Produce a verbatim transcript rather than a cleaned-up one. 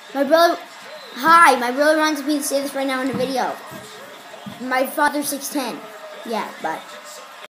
My brother, hi, my brother wants me to say this right now in the video. My father's six ten. Yeah, but